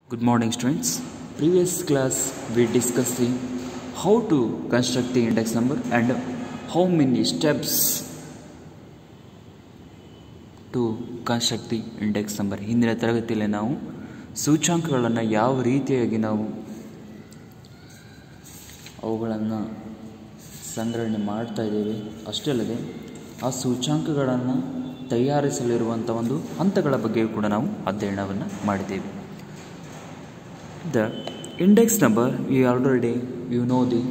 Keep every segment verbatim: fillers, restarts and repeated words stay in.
Good morning, students. Previous class we discussed the how to construct the index number and how many steps to construct the index number. ಹಿಂದಿನ ತರಗತಿಯಲ್ಲಿ ನಾವು ಸೂಚ್ಯಾಂಕಗಳನ್ನು ಯಾವ ರೀತಿಯಾಗಿ ನಾವು ಅವುಗಳನ್ನು ಸಂಗ್ರಹಣೆ ಮಾಡ್ತಾ ಇದ್ದೇವೆ ಅಷ್ಟೇ ಅಲ್ಲದೆ ಆ ಸೂಚ್ಯಾಂಕಗಳನ್ನು ತಯಾರಿಸಲಿರುವಂಥ ಒಂದು ಹಂತಗಳ ಬಗ್ಗೆ ಕೂಡ ನಾವು ಅಧ್ಯಯನವನ್ನು ಮಾಡಿದ್ದೇವೆ. The index number, we already you know the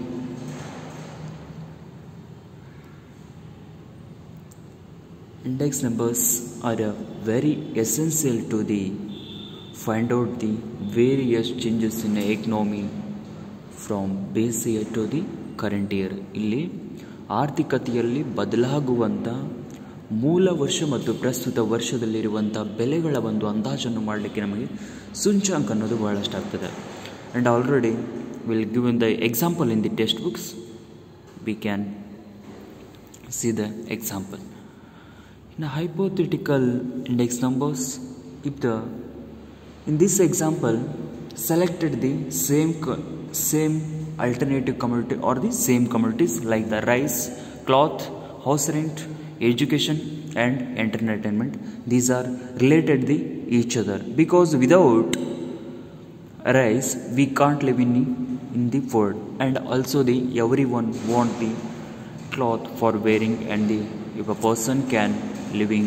index numbers are a very essential to the find out the various changes in the economy from base year to the current year. ಇಲ್ಲಿ ಆರ್ಥಿಕತೆಯಲ್ಲಿ ಬದಲಾಗುವಂಥ ಮೂಲ ವರ್ಷ ಮತ್ತು ಪ್ರಸ್ತುತ ವರ್ಷದಲ್ಲಿರುವಂಥ ಬೆಲೆಗಳ ಒಂದು ಅಂದಾಜನ್ನು ಮಾಡಲಿಕ್ಕೆ ನಮಗೆ ಸೂಚ್ಯಾಂಕ ಅನ್ನೋದು ಬಹಳಷ್ಟು ಆಗ್ತದೆ. And already will give in the example in the text books we can see the example. In hypothetical index numbers, if the in this example selected the same same alternative commodity or the same commodities like the rice, cloth, house rent, education and entertainment. These are related the each other because without rice we can't live in in the world, and also the everyone want the cloth for wearing, and the if a person can living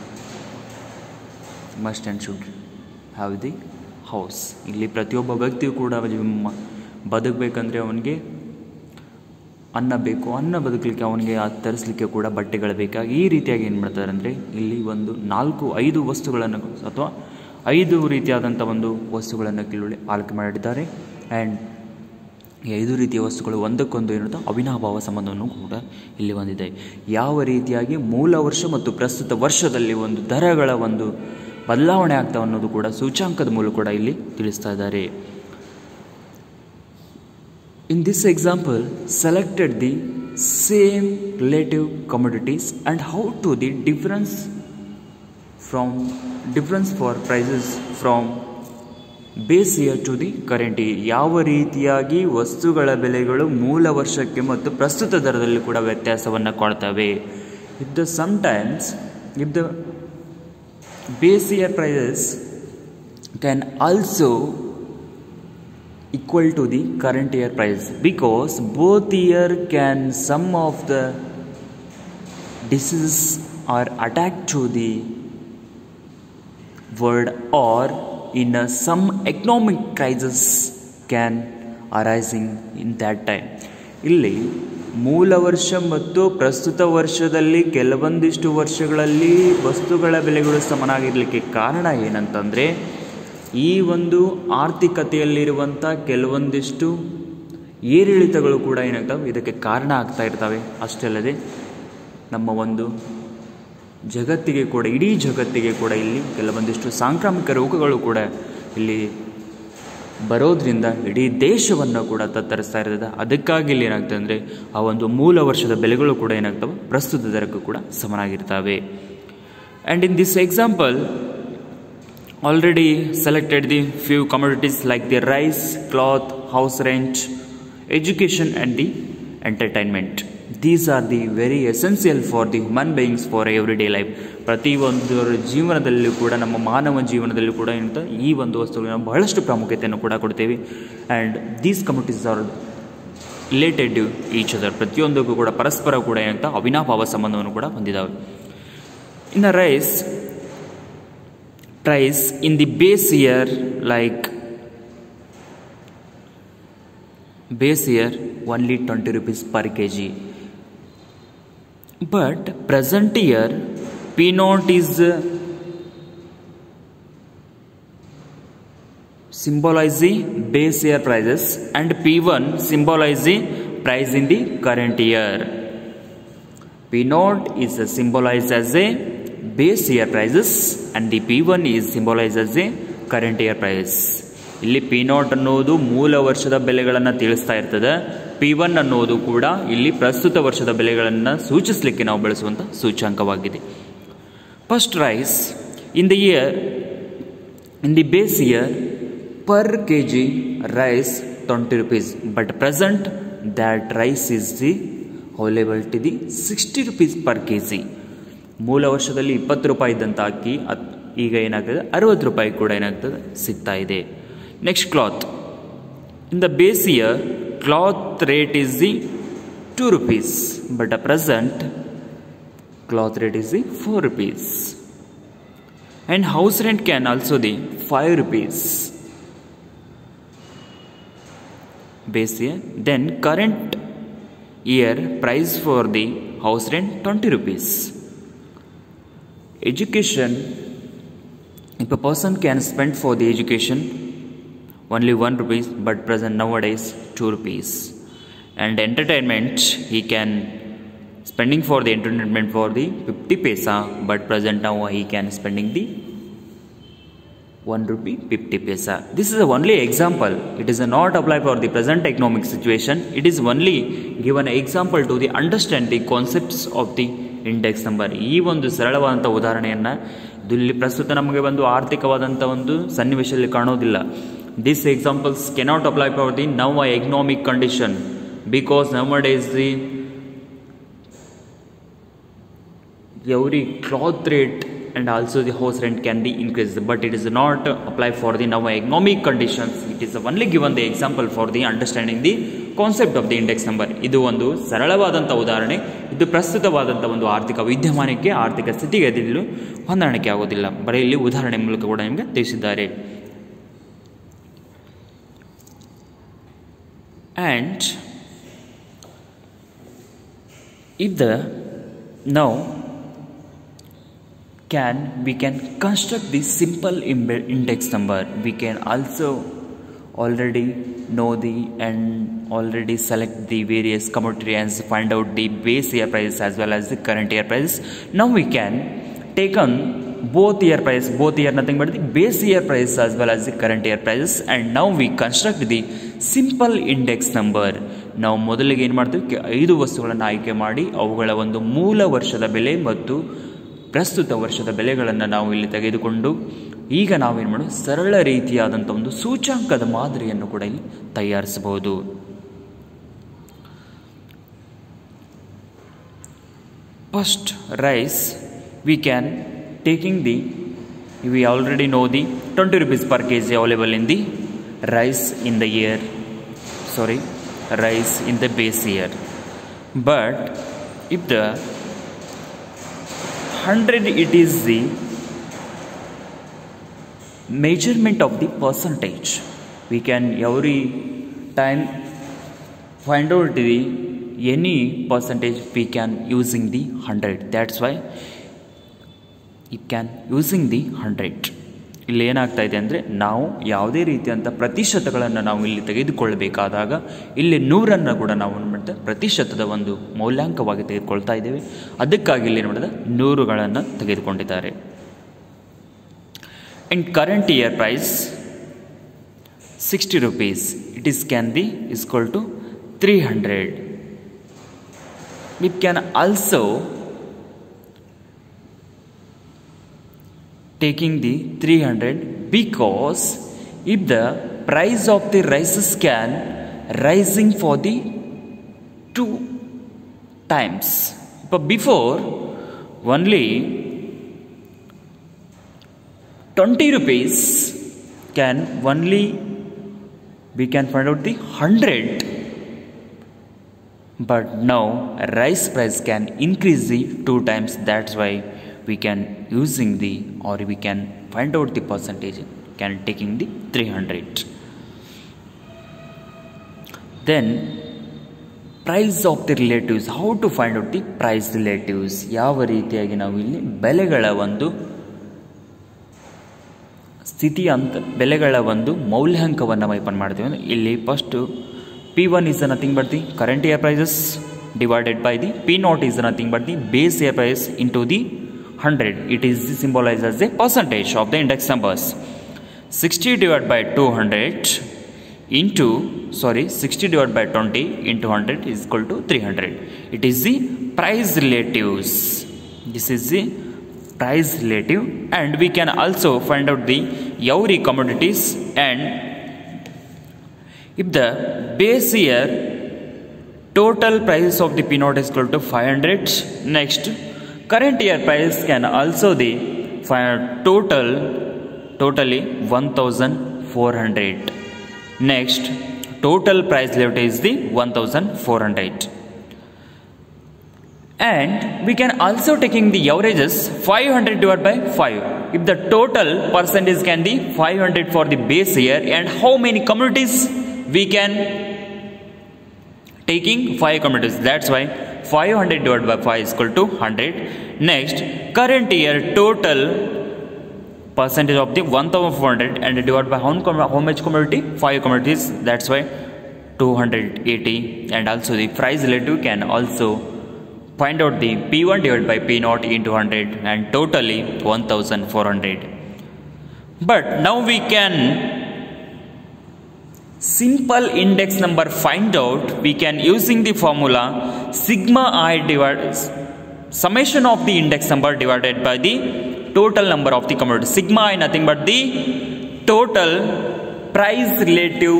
must and should have the house. ಇಲ್ಲಿ ಪ್ರತಿಯೊಬ್ಬ ವ್ಯಕ್ತಿಯು ಕೂಡ ಬದುಕಬೇಕಂದ್ರೆ ಅವನಿಗೆ ಅನ್ನ ಬೇಕು, ಅನ್ನ ಬದುಕಲಿಕ್ಕೆ ಅವನಿಗೆ ತರಿಸಲಿಕ್ಕೆ ಕೂಡ ಬಟ್ಟೆಗಳು ಬೇಕಾಗಿ ಈ ರೀತಿಯಾಗಿ ಏನು ಮಾಡ್ತಾರೆ ಅಂದರೆ ಇಲ್ಲಿ ಒಂದು ನಾಲ್ಕು ಐದು ವಸ್ತುಗಳನ್ನು ಅಥವಾ ಐದು ರೀತಿಯಾದಂಥ ಒಂದು ವಸ್ತುಗಳನ್ನು ಕಿಲುಳಿ ಆಯ್ಕೆ ಮಾಡಿದ್ದಾರೆ. ಆ್ಯಂಡ್ ಈ ಐದು ರೀತಿಯ ವಸ್ತುಗಳು ಒಂದಕ್ಕೊಂದು ಏನಿರುತ್ತೋ ಅವಿನಾಭಾವ ಸಂಬಂಧವನ್ನು ಕೂಡ ಇಲ್ಲಿ ಹೊಂದಿದೆ. ಯಾವ ರೀತಿಯಾಗಿ ಮೂಲ ವರ್ಷ ಮತ್ತು ಪ್ರಸ್ತುತ ವರ್ಷದಲ್ಲಿ ಒಂದು ದರಗಳ ಒಂದು ಬದಲಾವಣೆ ಆಗ್ತಾವೆ ಅನ್ನೋದು ಕೂಡ ಸೂಚ್ಯಾಂಕದ ಮೂಲಕ ಕೂಡ ಇಲ್ಲಿ ತಿಳಿಸ್ತಾ ಇದ್ದಾರೆ. In this example, selected the same relative commodities and how to the difference from difference for prices from base year to the current year. ಯಾವ ರೀತಿಯಾಗಿ ವಸ್ತುಗಳ ಬೆಲೆಗಳು ಮೂಲ ವರ್ಷಕ್ಕೆ ಮತ್ತು ಪ್ರಸ್ತುತ ದರದಲ್ಲಿ ಕೂಡ ವ್ಯತ್ಯಾಸವನ್ನು ಕೊಡ್ತವೆ. If the sometimes if the base year prices can also equal to the current year price because both year can some of the diseases are attacked to the world or in a, some economic crisis can arising in that time. ಇಲ್ಲಿ ಮೂಲ ವರ್ಷ ಮತ್ತು ಪ್ರಸ್ತುತ ವರ್ಷದಲ್ಲಿ ಕೆಲವೊಂದಿಷ್ಟು ವರ್ಷಗಳಲ್ಲಿ ವಸ್ತುಗಳ ಬೆಲೆಗಳು ಸಮನಾಗಿರಲಿಕ್ಕೆ ಕಾರಣ ಏನಂತಂದರೆ ಈ ಒಂದು ಆರ್ಥಿಕತೆಯಲ್ಲಿರುವಂಥ ಕೆಲವೊಂದಿಷ್ಟು ಏರಿಳಿತಗಳು ಕೂಡ ಏನಾಗ್ತವೆ ಇದಕ್ಕೆ ಕಾರಣ ಆಗ್ತಾ ಇರ್ತವೆ. ಅಷ್ಟೇ ಅಲ್ಲದೆ ನಮ್ಮ ಒಂದು ಜಗತ್ತಿಗೆ ಕೂಡ ಇಡೀ ಜಗತ್ತಿಗೆ ಕೂಡ ಇಲ್ಲಿ ಕೆಲವೊಂದಿಷ್ಟು ಸಾಂಕ್ರಾಮಿಕ ರೋಗಗಳು ಕೂಡ ಇಲ್ಲಿ ಬರೋದ್ರಿಂದ ಇಡೀ ದೇಶವನ್ನು ಕೂಡ ತತ್ತರಿಸ್ತಾ ಇರ್ತದೆ. ಅದಕ್ಕಾಗಿ ಇಲ್ಲಿ ಏನಾಗ್ತದೆ ಅಂದರೆ ಆ ಒಂದು ಮೂಲ ವರ್ಷದ ಬೆಲೆಗಳು ಕೂಡ ಏನಾಗ್ತವೆ ಪ್ರಸ್ತುತ ದರಕ್ಕೂ ಕೂಡ ಸಮನಾಗಿರ್ತವೆ. And in this example already selected the few commodities like the rice, cloth, house rent, education and the entertainment. These are the very essential for the human beings for everyday life. ಪ್ರತಿಯೊಂದು ಜೀವನದಲ್ಲೂ ಕೂಡ ನಮ್ಮ ಮಾನವ ಜೀವನದಲ್ಲೂ ಕೂಡ ಏನಂತ ಈ ಒಂದು ವಸ್ತುಗಳಿಗೆ ನಾವು ಬಹಳಷ್ಟು ಪ್ರಾಮುಖ್ಯತೆಯನ್ನು ಕೂಡ ಕೊಡ್ತೇವೆ. And these communities are related to each other. ಪ್ರತಿಯೊಂದಕ್ಕೂ ಕೂಡ ಪರಸ್ಪರ ಕೂಡ ಏನಂತ ಅವಿನಾಭಾವ ಸಂಬಂಧವನ್ನು ಕೂಡ ಹೊಂದಿದ್ದಾವೆ. ಇನ್ನು rice price in the base year like base year only twenty rupees per kg, but present year P naught is symbolizing base year prices and P one symbolizing price in the current year. P naught is symbolized as a base year prices and the P one is symbolized as a current year price. ಇಲ್ಲಿ P naught ಅನ್ನೋದು ಮೂಲ ವರ್ಷದ ಬೆಲೆಗಳನ್ನು ತಿಳಿಸ್ತಾ ಇರ್ತದೆ. P one ಅನ್ನೋದು ಕೂಡ ಇಲ್ಲಿ ಪ್ರಸ್ತುತ ವರ್ಷದ ಬೆಲೆಗಳನ್ನು ಸೂಚಿಸಲಿಕ್ಕೆ ನಾವು ಬಳಸುವಂಥ ಸೂಚ್ಯಾಂಕವಾಗಿದೆ. First rice in the year in the base year per kg rice twenty rupees, but present that rice is the available to the sixty rupees per kg. ಮೂಲ ವರ್ಷದಲ್ಲಿ ಇಪ್ಪತ್ತು ರೂಪಾಯಿ ಇದ್ದಂಥ ಅಕ್ಕಿ ಈಗ ಏನಾಗ್ತದೆ ಅರವತ್ತು ರೂಪಾಯಿ ಕೂಡ ಏನಾಗ್ತದೆ ಸಿಗ್ತಾ ಇದೆ. Next cloth. In the base year cloth rate is the two rupees, but at present cloth rate is the four rupees, and house rent can also the five rupees base year. Then current year price for the house rent twenty rupees. Education, if a person can spend for the education only one rupees, but present nowadays two rupees. And entertainment, he can spending for the entertainment for the fifty paisa, but present now he can spending the one rupee fifty paisa. This is a only example. It is a not apply for the present economic situation. It is only given an example to the understand the concepts of the index number. ಈ ಒಂದು ಸರಳವಾದಂಥ ಉದಾಹರಣೆಯನ್ನು ಇಲ್ಲಿ ಪ್ರಸ್ತುತ ನಮಗೆ ಒಂದು ಆರ್ಥಿಕವಾದಂಥ ಒಂದು ಸನ್ನಿವೇಶದಲ್ಲಿ ಕಾಣೋದಿಲ್ಲ. These examples cannot apply for the now economic condition, because nowadays the every cloth rate and also the house rent can be increased, but it is not apply for the now economic conditions. It is only given the example for the understanding the concept of the index number. ಇದು ಒಂದು ಸರಳವಾದಂಥ ಉದಾಹರಣೆ. ಇದು ಪ್ರಸ್ತುತವಾದಂಥ ಒಂದು ಆರ್ಥಿಕ ವಿದ್ಯಮಾನಕ್ಕೆ ಆರ್ಥಿಕ ಸ್ಥಿತಿಗತಿಯಲ್ಲೂ ಹೊಂದಾಣಿಕೆ ಆಗೋದಿಲ್ಲ. ಬರೀ ಇಲ್ಲಿ ಉದಾಹರಣೆ ಮೂಲಕ ಕೂಡ ನಿಮಗೆ ತಿಳಿಸಿದ್ದಾರೆ. And if the now can we can construct the simple index number. We can also already know the and already select the various commodity and find out the base year price as well as the current year price. Now we can take on both year price, both year nothing but the base year price as well as the current year prices, and now we construct the simple index number. ನಾವು ಮೊದಲಿಗೆ ಏನು ಮಾಡ್ತೀವಿ, ಐದು ವಸ್ತುಗಳನ್ನು ಆಯ್ಕೆ ಮಾಡಿ ಅವುಗಳ ಒಂದು ಮೂಲ ವರ್ಷದ ಬೆಲೆ ಮತ್ತು ಪ್ರಸ್ತುತ ವರ್ಷದ ಬೆಲೆಗಳನ್ನು ನಾವು ಇಲ್ಲಿ ತೆಗೆದುಕೊಂಡು ಈಗ ನಾವೇನು ಮಾಡೋದು, ಸರಳ ರೀತಿಯಾದಂಥ ಒಂದು ಸೂಚ್ಯಾಂಕದ ಮಾದರಿಯನ್ನು ಕೂಡ ಇಲ್ಲಿ ತಯಾರಿಸಬಹುದು. First rice we can taking the, we already know the twenty rupees per kg available in the rice in the year, sorry rice in the base year. But if the one hundred, it is the measurement of the percentage. We can every time find out the any percentage we can using the one hundred. That's why you can using the one hundred. ಇಲ್ಲಿ ಏನಾಗ್ತಾ ಇದೆ ಅಂದರೆ, ನಾವು ಯಾವುದೇ ರೀತಿಯಂಥ ಪ್ರತಿಶತಗಳನ್ನು ನಾವು ಇಲ್ಲಿ ತೆಗೆದುಕೊಳ್ಳಬೇಕಾದಾಗ ಇಲ್ಲಿ ನೂರನ್ನು ಕೂಡ ನಾವು ಮಾಡ್ತಾ ಪ್ರತಿಶತದ ಒಂದು ಮೌಲ್ಯಾಂಕವಾಗಿ ತೆಗೆದುಕೊಳ್ತಾ ಇದ್ದೇವೆ. ಅದಕ್ಕಾಗಿ ಇಲ್ಲಿ ನೋಡಿದ ನೂರುಗಳನ್ನು ತೆಗೆದುಕೊಂಡಿದ್ದಾರೆ. In current year price sixty rupees, it is can be equal to three hundred. It can also taking the three hundred, because if the price of the rices can rising for the two times, but before only twenty rupees can only we can find out the one hundred, but now rice price can increase the two times. That's why we can using the, or we can find out the percentage, can taking the three hundred. Then price of the relatives. How to find out the price relatives? ಯಾವ ರೀತಿಯಾಗಿ ನಾವು ಇಲ್ಲಿ ಬೆಲೆಗಳ ಒಂದು ಸ್ಥಿತಿ ಅಂತ ಬೆಲೆಗಳ ಒಂದು ಮೌಲ್ಯಾಂಕವನ್ನು ವೈಪನ್ ಮಾಡ್ತೀವಿ ಅಂದರೆ, ಇಲ್ಲಿ first P one is nothing but the current year prices divided by the P naught is nothing but the base year price into the one hundred. It is symbolized as a percentage of the index numbers. sixty divided by two hundred into, sorry, sixty divided by twenty into one hundred is equal to three hundred. It is the price relatives. This is the price relative, and we can also find out the every commodities and If the base year total price of the P naught is equal to five hundred, next current year price can also the total totally one thousand four hundred. Next total price left is the one thousand four hundred. And we can also taking the averages five hundred divided by five. If the total percentage can be five hundred for the base year, and how many communities we can taking five communities. That's why five hundred divided by five is equal to one hundred. Next current year total percentage of the one thousand four hundred and divided by how, how much community? five communities. That's why two hundred eighty. And also the price relative can also find out the P one divided by P naught into one hundred, and totally one thousand four hundred. But now we can simple index number find out. We can using the formula sigma I divided summation of the index number divided by the total number of the commodity. Sigma I nothing but the total price relative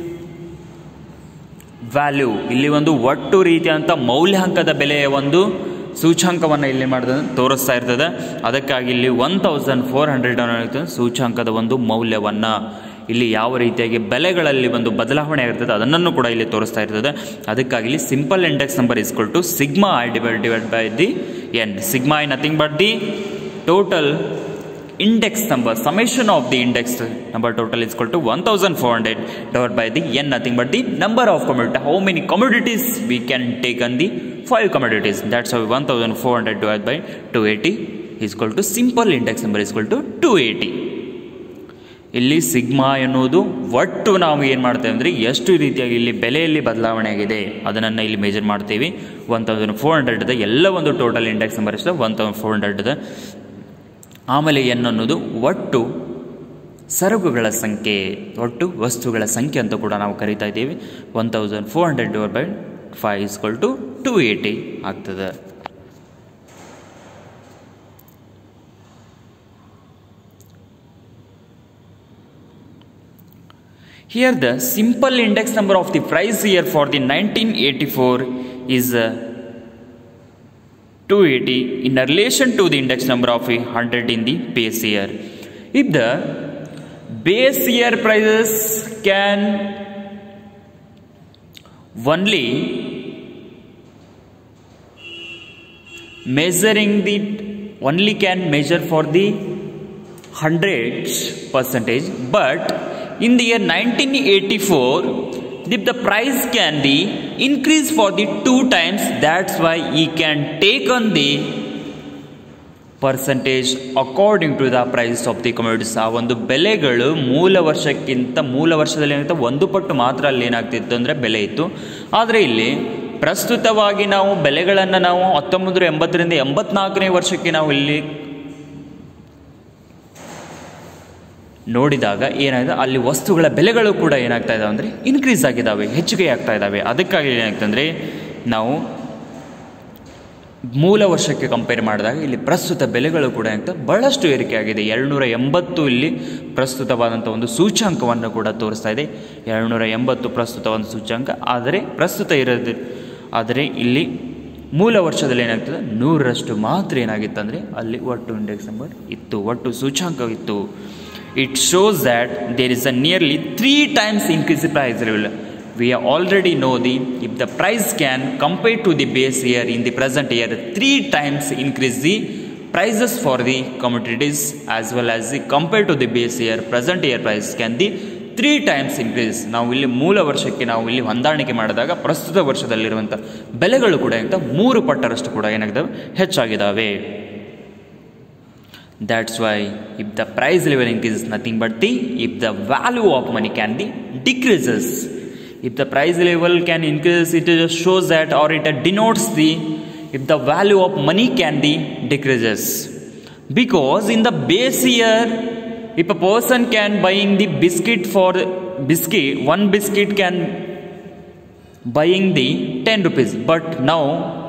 value. ಇಲ್ಲಿ ಒಂದು ಒಟ್ಟು ರೀತಿಯಂಥ ಮೌಲ್ಯಾಂಕದ ಬೆಲೆಯ ಒಂದು ಸೂಚ್ಯಂಕವನ್ನು ಇಲ್ಲಿ ಮಾಡಿದ ತೋರಿಸ್ತಾ ಇರ್ತದೆ. ಅದಕ್ಕಾಗಿ ಇಲ್ಲಿ ಒನ್ ತೌಸಂಡ್ ಫೋರ್ ಹಂಡ್ರೆಡ್ ಅನ್ನೋ ಸೂಚ್ಯಂಕದ ಒಂದು ಮೌಲ್ಯವನ್ನು ಇಲ್ಲಿ ಯಾವ ರೀತಿಯಾಗಿ ಬೆಲೆಗಳಲ್ಲಿ ಒಂದು ಬದಲಾವಣೆ ಆಗಿರ್ತದೆ ಅದನ್ನು ಕೂಡ ಇಲ್ಲಿ ತೋರಿಸ್ತಾ ಇರ್ತದೆ. ಅದಕ್ಕಾಗಿ ಇಲ್ಲಿ simple index number is equal to sigma I divide divide by the N. Sigma I nothing but the total index number, summation of the index number total is equal to one thousand four hundred divided by the n nothing but the number of commodities. How many commodities we can take on the five commodities. That's how one thousand four hundred divided by two hundred eighty is equal to simple index number is equal to two hundred eighty. ಇಲ್ಲಿ sigma ಎನ್ನುವುದು ಒಟ್ಟು ನಾವು ಏನು ಮಾಡ್ತೇವೆ ಅಂದರೆ ಎಷ್ಟು ರೀತಿಯಾಗಿ ಇಲ್ಲಿ ಬೆಲೆಯಲ್ಲಿ ಬದಲಾವಣೆ ಆಗಿದೆ ಅದನ್ನು ಇಲ್ಲಿ ಮೆಜರ್ ಮಾಡ್ತೀವಿ. ಒನ್ ತೌಸಂಡ್ ಫೋರ್ ಹಂಡ್ರೆಡ್ ಎಲ್ಲ ಒಂದು ಟೋಟಲ್ ಇಂಡೆಕ್ಸ್ ನಂಬರ್ ಎಷ್ಟು ಒನ್ ತೌಸಂಡ್ ಫೋರ್ ಹಂಡ್ರೆಡ್. ಆಮೇಲೆ ಎನ್ ಅನ್ನೋದು ಒಟ್ಟು ಸರಕುಗಳ ಸಂಖ್ಯೆ, ಒಟ್ಟು ವಸ್ತುಗಳ ಸಂಖ್ಯೆ ಅಂತ ಕೂಡ ನಾವು ಕರಿತಾ ಇದ್ದೀವಿ. One thousand four hundred divide by five is equal to two eighty ಆಗ್ತದೆ. Here the simple index number of the price year for the nineteen eighty-four is uh, two hundred eighty in relation to the index number of one hundred in the base year. If the base year prices can only measuring the only can measure for the hundreds percentage, but in the year nineteen eighty-four if the price can be increased for the two times, that's why he can take on the percentage according to the price of the commodities. ಆ ಒಂದು ಬೆಲೆಗಳು ಮೂಲ ವರ್ಷಕ್ಕಿಂತ ಮೂಲ ವರ್ಷದಲ್ಲಿ ಏನಾಗುತ್ತೆ ಒಂದು ಪಟ್ಟು ಮಾತ್ರ ಅಲ್ಲಿ ಏನಾಗ್ತಿತ್ತು ಅಂದರೆ ಬೆಲೆ ಇತ್ತು. ಆದರೆ ಇಲ್ಲಿ ಪ್ರಸ್ತುತವಾಗಿ ನಾವು ಬೆಲೆಗಳನ್ನು ನಾವು ಹತ್ತೊಂಬತ್ತು ನೂರ ಎಂಬತ್ತರಿಂದ ಎಂಬತ್ನಾಲ್ಕನೇ ವರ್ಷಕ್ಕೆ ನಾವು ಇಲ್ಲಿ ನೋಡಿದಾಗ ಏನಾಗಿದೆ ಅಲ್ಲಿ ವಸ್ತುಗಳ ಬೆಲೆಗಳು ಕೂಡ ಏನಾಗ್ತಾ ಇದಾವೆ ಅಂದರೆ ಇನ್ಕ್ರೀಸ್ ಆಗಿದ್ದಾವೆ, ಹೆಚ್ಚಿಗೆ ಆಗ್ತಾ ಇದ್ದಾವೆ. ಅದಕ್ಕಾಗಿ ಏನಾಗ್ತದೆ ಅಂದರೆ ನಾವು ಮೂಲ ವರ್ಷಕ್ಕೆ ಕಂಪೇರ್ ಮಾಡಿದಾಗ ಇಲ್ಲಿ ಪ್ರಸ್ತುತ ಬೆಲೆಗಳು ಕೂಡ ಏನಾಗ್ತದೆ ಬಹಳಷ್ಟು ಏರಿಕೆ ಆಗಿದೆ. ಎರಡುನೂರ ಎಂಬತ್ತು ಇಲ್ಲಿ ಪ್ರಸ್ತುತವಾದಂಥ ಒಂದು ಸೂಚ್ಯಂಕವನ್ನು ಕೂಡ ತೋರಿಸ್ತಾ ಇದೆ. ಎರಡುನೂರ ಎಂಬತ್ತು ಪ್ರಸ್ತುತ ಒಂದು ಸೂಚ್ಯಂಕ, ಆದರೆ ಪ್ರಸ್ತುತ ಇರೋದು ಆದರೆ ಇಲ್ಲಿ ಮೂಲ ವರ್ಷದಲ್ಲಿ ಏನಾಗ್ತದೆ ನೂರರಷ್ಟು ಮಾತ್ರ ಏನಾಗಿತ್ತು ಅಂದರೆ ಅಲ್ಲಿ ಒಟ್ಟು ಇಂಡೆಕ್ಸ್ ನಂಬರ್ ಇತ್ತು, ಒಟ್ಟು ಸೂಚ್ಯಂಕ ಇತ್ತು. It shows that there is a nearly three times increase in price level. We already know the if the price can compared to the base year in the present year three times increase the prices for the commodities as well as the compared to the base year present year price can the three times increase. ನಾವು ಇಲ್ಲಿ ಮೂಲ ವರ್ಷಕ್ಕೆ ನಾವು ಇಲ್ಲಿ ಹೊಂದಾಣಿಕೆ ಮಾಡಿದಾಗ ಪ್ರಸ್ತುತ ವರ್ಷದಲ್ಲಿರುವಂಥ ಬೆಲೆಗಳು ಕೂಡ ಅಂತ ಮೂರು ಪಟ್ಟರಷ್ಟು ಕೂಡ ಏನಾಗಿದ್ದಾವೆ ಹೆಚ್ಚಾಗಿದ್ದಾವೆ. That's why if the price level increases nothing but the if the value of money can be decreases. If the price level can increase, it just shows that or it denotes the if the value of money can be decreases. Because in the base year, if a person can buying the biscuit for biscuit, one biscuit can buying the ten rupees, but now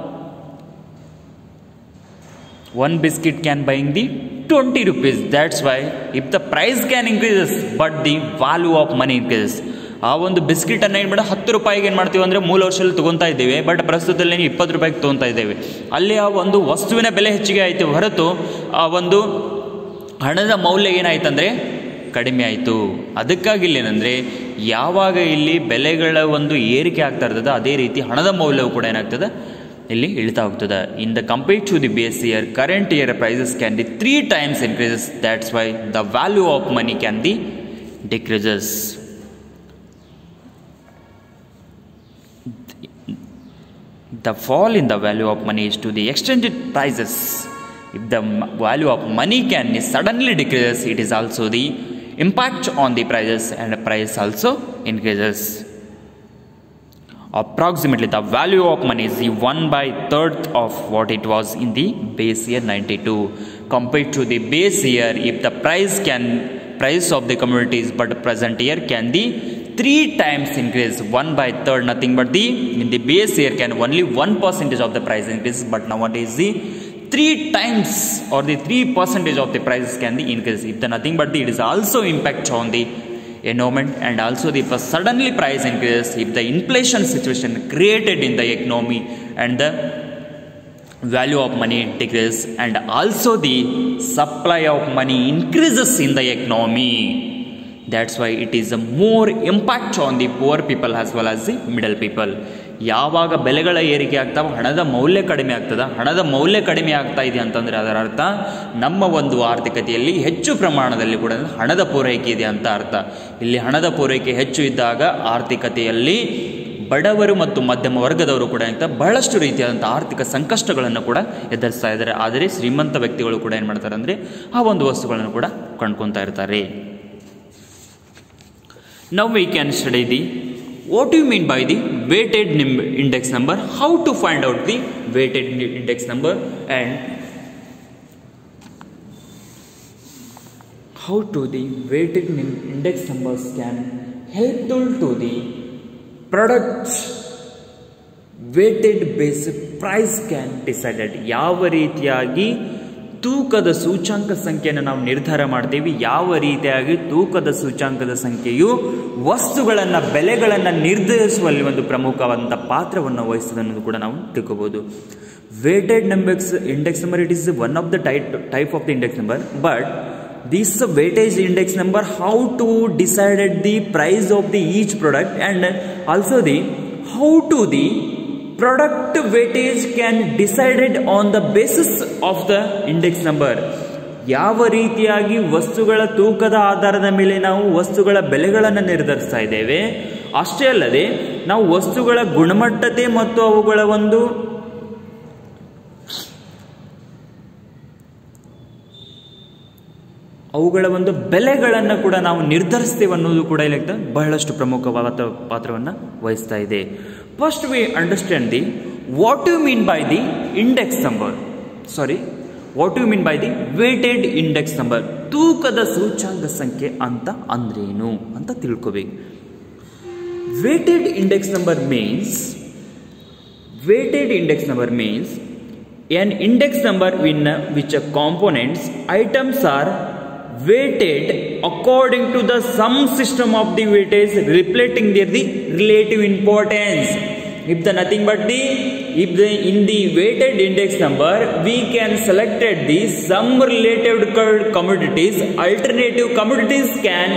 one biscuit can buying the twenty rupees. That's why if the price can increases but the value of money increases. ಆ ಒಂದು ಬಿಸ್ಕಿಟನ್ನು ಏನು ಮಾಡಿ ಹತ್ತು ರೂಪಾಯಿಗೆ ಏನು ಮಾಡ್ತೀವಿ ಅಂದರೆ ಮೂಲ ವರ್ಷದಲ್ಲಿ ತೊಗೊತಾ ಇದ್ದೇವೆ, ಬಟ್ ಪ್ರಸ್ತುತದಲ್ಲಿ ಇಪ್ಪತ್ತು ರೂಪಾಯಿಗೆ ತೊಗೊತಾ ಇದ್ದೇವೆ. ಅಲ್ಲಿ ಆ ಒಂದು ವಸ್ತುವಿನ ಬೆಲೆ ಹೆಚ್ಚಿಗೆ ಆಯಿತು ಹೊರತು ಆ ಒಂದು ಹಣದ ಮೌಲ್ಯ ಏನಾಯ್ತಂದರೆ ಕಡಿಮೆ ಆಯಿತು. ಅದಕ್ಕಾಗಿ ಇಲ್ಲಿ ಏನಂದರೆ ಯಾವಾಗ ಇಲ್ಲಿ ಬೆಲೆಗಳ ಒಂದು ಏರಿಕೆ ಆಗ್ತಾ ಇರ್ತದೆ ಅದೇ ರೀತಿ ಹಣದ ಮೌಲ್ಯವು ಕೂಡ ಏನಾಗ್ತದೆ ಇಲ್ಲಿ ಇಳಿತಾ ಹೋಗ್ತದೆ. In the compare to the base year current year prices can the three times increases, that's why the value of money can the decreases. The fall in the value of money is to the extended prices. If the value of money can suddenly decreases, it is also the impact on the prices and the price also increases. Approximately the value of money is the one by third of what it was in the base year ninety-two. Compared to the base year, if the price can price of the commodities but present year can the three times increase, one by third nothing but the in the base year can only one percentage of the price increase, but nowadays the three times or the three percentage of the prices can the increase. If the nothing but the it is also impact on the environment and also the suddenly price increases if the inflation situation created in the economy and the value of money decreases and also the supply of money increases in the economy. That's why it is a more impact on the poor people as well as the middle people. ಯಾವಾಗ ಬೆಲೆಗಳ ಏರಿಕೆ ಆಗ್ತಾವ ಹಣದ ಮೌಲ್ಯ ಕಡಿಮೆ ಆಗ್ತದೆ. ಹಣದ ಮೌಲ್ಯ ಕಡಿಮೆ ಆಗ್ತಾ ಇದೆ ಅಂತಂದರೆ ಅದರ ಅರ್ಥ ನಮ್ಮ ಒಂದು ಆರ್ಥಿಕತೆಯಲ್ಲಿ ಹೆಚ್ಚು ಪ್ರಮಾಣದಲ್ಲಿ ಕೂಡ ಹಣದ ಪೂರೈಕೆ ಇದೆ ಅಂತ ಅರ್ಥ. ಇಲ್ಲಿ ಹಣದ ಪೂರೈಕೆ ಹೆಚ್ಚು ಇದ್ದಾಗ ಆರ್ಥಿಕತೆಯಲ್ಲಿ ಬಡವರು ಮತ್ತು ಮಧ್ಯಮ ವರ್ಗದವರು ಕೂಡ ಅಂತ ಬಹಳಷ್ಟು ರೀತಿಯಾದಂಥ ಆರ್ಥಿಕ ಸಂಕಷ್ಟಗಳನ್ನು ಕೂಡ ಎದುರಿಸ್ತಾ ಇದ್ದಾರೆ. ಆದರೆ ಶ್ರೀಮಂತ ವ್ಯಕ್ತಿಗಳು ಕೂಡ ಏನು ಮಾಡ್ತಾರೆ ಅಂದರೆ ಆ ಒಂದು ವಸ್ತುಗಳನ್ನು ಕೂಡ ಕೊಂಡ್ಕೊತಾ ಇರ್ತಾರೆ. Now we can study the what do you mean by the weighted index number, how to find out the weighted index number and how to the weighted index numbers can helpful to the product weighted base price can decided. ಯಾವ ರೀತಿಯಾಗಿ ತೂಕದ ಸೂಚ್ಯಾಂಕ ಸಂಖ್ಯೆಯನ್ನು ನಾವು ನಿರ್ಧಾರ ಮಾಡ್ತೀವಿ, ಯಾವ ರೀತಿಯಾಗಿ ತೂಕದ ಸೂಚ್ಯಾಂಕದ ಸಂಖ್ಯೆಯು ವಸ್ತುಗಳನ್ನು ಬೆಲೆಗಳನ್ನು ನಿರ್ಧರಿಸುವಲ್ಲಿ ಒಂದು ಪ್ರಮುಖವಾದಂಥ ಪಾತ್ರವನ್ನು ವಹಿಸ್ತದೆ ಅನ್ನೋದು ಕೂಡ ನಾವು ತಿಳ್ಕೋಬಹುದು. Weighted numbers index number it is one of the type type of the index number, but this weightage index number how to decided the price of the each product and also the how to the product weightage can decided on the basis of the index number. ಯಾವ ರೀತಿಯಾಗಿ ವಸ್ತುಗಳ ತೂಕದ ಆಧಾರದ ಮೇಲೆ ನಾವು ವಸ್ತುಗಳ ಬೆಲೆಗಳನ್ನು ನಿರ್ಧರಿಸ್ತಾ ಇದ್ದೇವೆ, ಅಷ್ಟೇ ಅಲ್ಲದೆ ನಾವು ವಸ್ತುಗಳ ಗುಣಮಟ್ಟತೆ ಮತ್ತು ಅವುಗಳ ಒಂದು ಅವುಗಳ ಒಂದು ಬೆಲೆಗಳನ್ನು ಕೂಡ ನಾವು ನಿರ್ಧರಿಸ್ತೇವೆ ಅನ್ನೋದು ಕೂಡ ಇಲ್ಲಿ ಬಹಳಷ್ಟು ಪ್ರಮುಖವಾದ ಪಾತ್ರವನ್ನು ವಹಿಸ್ತಾ ಇದೆ. First we understand the what you mean by the index number, sorry what you mean by the weighted index number. ತೂಕದ ಸೂಚ್ಯಾಂಕ ಸಂಖ್ಯೆ ಅಂತ ಅಂದ್ರೇನು ಅಂತ ತಿಳ್ಕೋಬೇಕು. Weighted index number means weighted index number means an index number in which components items are weighted according to the sum system of the weightage reflecting their the relative importance. If the nothing but the if the in the weighted index number we can selected the some relative commodities, alternative commodities can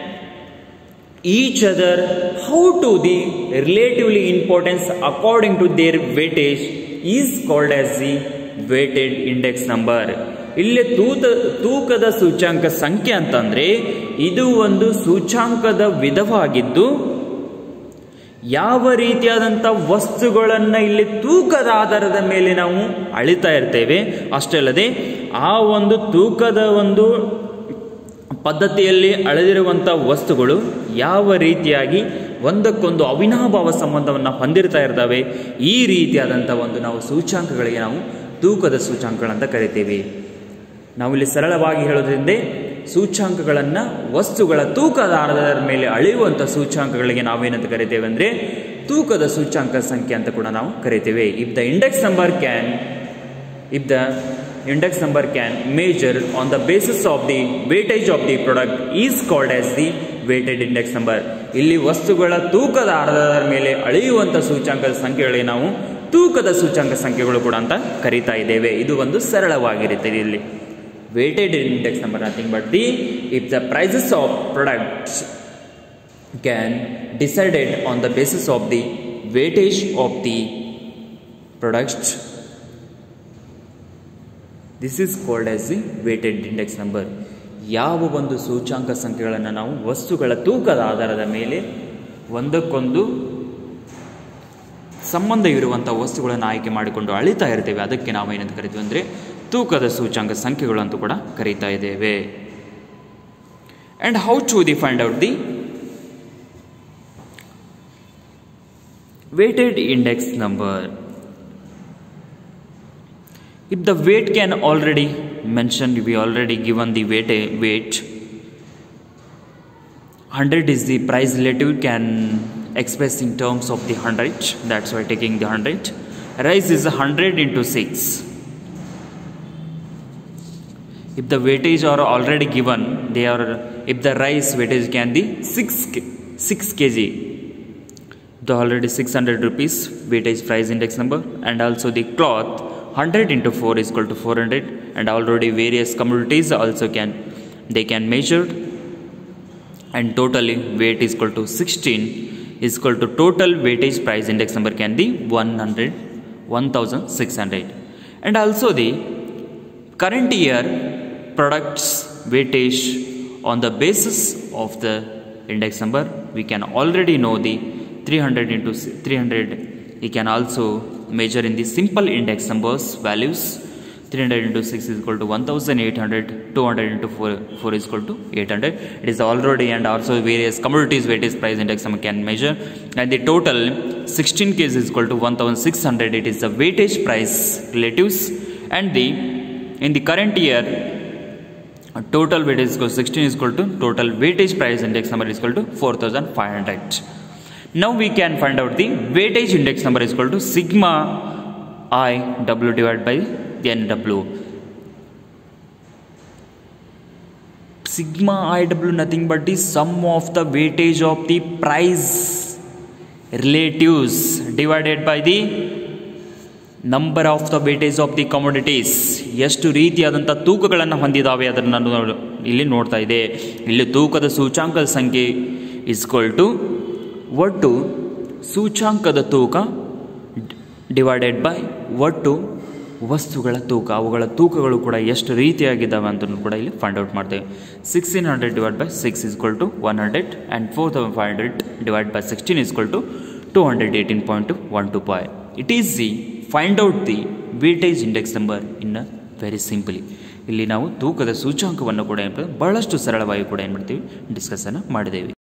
each other how to the relatively importance according to their weightage is called as the weighted index number. ಇಲ್ಲಿ ತೂತ ತೂಕದ ಸೂಚ್ಯಾಂಕ ಸಂಖ್ಯೆ ಅಂತಂದ್ರೆ ಇದು ಒಂದು ಸೂಚ್ಯಾಂಕದ ವಿಧವಾಗಿದ್ದು ಯಾವ ರೀತಿಯಾದಂಥ ವಸ್ತುಗಳನ್ನು ಇಲ್ಲಿ ತೂಕದ ಆಧಾರದ ಮೇಲೆ ನಾವು ಅಳಿತಾ ಇರ್ತೇವೆ, ಅಷ್ಟೇ ಅಲ್ಲದೆ ಆ ಒಂದು ತೂಕದ ಒಂದು ಪದ್ಧತಿಯಲ್ಲಿ ಅಳೆದಿರುವಂಥ ವಸ್ತುಗಳು ಯಾವ ರೀತಿಯಾಗಿ ಒಂದಕ್ಕೊಂದು ಅವಿನಾಭಾವ ಸಂಬಂಧವನ್ನು ಹೊಂದಿರ್ತಾ ಇರ್ತವೆ, ಈ ರೀತಿಯಾದಂಥ ಒಂದು ನಾವು ಸೂಚ್ಯಾಂಕಗಳಿಗೆ ನಾವು ತೂಕದ ಸೂಚ್ಯಾಂಕಗಳಂತ ಕರಿತೀವಿ. ನಾವಿಲ್ಲಿ ಸರಳವಾಗಿ ಹೇಳೋದ್ರಿಂದ ಸೂಚ್ಯಾಂಕಗಳನ್ನು ವಸ್ತುಗಳ ತೂಕದ ಆಧಾರದ ಮೇಲೆ ಅಳೆಯುವಂಥ ಸೂಚ್ಯಾಂಕಗಳಿಗೆ ನಾವೇನಂತ ಕರಿತೇವೆ ಅಂದರೆ ತೂಕದ ಸೂಚ್ಯಾಂಕ ಸಂಖ್ಯೆ ಅಂತ ಕೂಡ ನಾವು ಕರಿತೇವೆ. If the index number can if the index number can measure on the basis of the weightage of the product is called as the weighted index number. ಇಲ್ಲಿ ವಸ್ತುಗಳ ತೂಕದ ಆಧಾರದ ಮೇಲೆ ಅಳೆಯುವಂಥ ಸೂಚ್ಯಾಂಕದ ಸಂಖ್ಯೆಗಳಿಗೆ ನಾವು ತೂಕದ ಸೂಚ್ಯಾಂಕ ಸಂಖ್ಯೆಗಳು ಕೂಡ ಅಂತ ಕರೀತಾ ಇದ್ದೇವೆ. ಇದು ಒಂದು ಸರಳವಾಗಿರುತ್ತೆ. ಇಲ್ಲಿ weighted index number nothing but the if the prices of products can decided on the basis of the weightage of the products, this is called as the weighted index number. ಯಾವ ಒಂದು ಸೂಚ್ಯಾಂಕ ಸಂಖ್ಯೆಗಳನ್ನು ನಾವು ವಸ್ತುಗಳ ತೂಕದ ಆಧಾರದ ಮೇಲೆ ಒಂದಕ್ಕೊಂದು ಸಂಬಂಧ ಇರುವಂಥ ವಸ್ತುಗಳನ್ನು ಆಯ್ಕೆ ಮಾಡಿಕೊಂಡು ಅಳಿತಾ ಇರ್ತೇವೆ, ಅದಕ್ಕೆ ನಾವು ಏನಂತ ಕರಿತೀವಿ ಅಂದರೆ ತೂಕದ ಸೂಚ್ಯಾಂಕ ಸಂಖ್ಯೆಗಳು ಅಂತ ಕೂಡ ಕರೀತಾ ಇದ್ದೇವೆ. And how to the find out the weighted index number? If the weight can already mentioned, we already given the weight weight one hundred is the price relative, can express in terms of the one hundred, that's why taking the one hundred. Rice is one hundred into six. If the weightage are already given, they are, if the rice weightage can be six kilograms, the already six hundred rupees weightage price index number. And also the cloth one hundred into four is equal to four hundred, and already various commodities also can, they can measure, and totally weight is equal to sixteen is equal to total weightage price index number can be one hundred, one thousand six hundred. And also the current year products weightage on the basis of the index number, we can already know the three hundred into three hundred. We can also measure in the simple index numbers values. three hundred into six is equal to one thousand eight hundred. two hundred into four, four is equal to eight hundred. It is already, and also various commodities weightage price index number can measure. And the total sixteen kilograms is equal to one thousand six hundred. It is the weightage price relatives. And the in the current year total weightage is equal to sixteen is equal to total weightage price index number is equal to four thousand five hundred. Now we can find out the weightage index number is equal to sigma I W divided by N W. Sigma I W nothing but the sum of the weightage of the price relatives divided by the number of the weightage of the commodities. ಎಷ್ಟು ರೀತಿಯಾದಂಥ ತೂಕಗಳನ್ನು ಹೊಂದಿದ್ದಾವೆ ಅದನ್ನು ನಾನು ಇಲ್ಲಿ ನೋಡ್ತಾ ಇದೆ. ಇಲ್ಲಿ ತೂಕದ ಸೂಚ್ಯಾಂಕದ ಸಂಖ್ಯೆ ಇಸ್ ಈಕ್ವಲ್ ಟು ಒಟ್ಟು ಸೂಚ್ಯಾಂಕದ ತೂಕ ಡಿವೈಡೆಡ್ ಬೈ ಒಟ್ಟು ವಸ್ತುಗಳ ತೂಕ, ಅವುಗಳ ತೂಕಗಳು ಕೂಡ ಎಷ್ಟು ರೀತಿಯಾಗಿದ್ದಾವೆ ಅಂತ ಕೂಡ ಇಲ್ಲಿ ಫೈಂಡ್ ಔಟ್ ಮಾಡ್ತೇವೆ. Sixteen hundred divide by six is equal to one hundred, and four thousand five hundred divide by sixteen is equal to two hundred eighteen point one two five. It is the find out the weightage index number in a very simply. ಇಲ್ಲಿ ನಾವು ತೂಕದ ಸೂಚ್ಯಾಂಕವನ್ನು ಕೂಡ ಬಹಳಷ್ಟು ಸರಳವಾಗಿ ಕೂಡ ಏನು ಮಾಡ್ತೀವಿ ಡಿಸ್ಕಸನ್ನು ಮಾಡಿದ್ದೇವೆ.